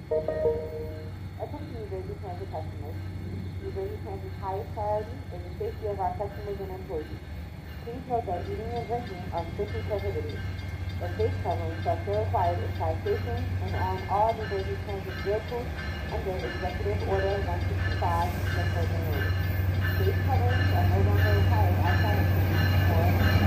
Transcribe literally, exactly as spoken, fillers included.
Attention New Jersey Transit customers. New Jersey Transit's highest priority is the safety of our customers and employees. Please note that eating and drinking are strictly prohibited. A face covering shall still required inside stations and on all New Jersey Transit vehicles under Executive Order one sixty-five, the closing rule. Face coverings are no longer required outside of stations or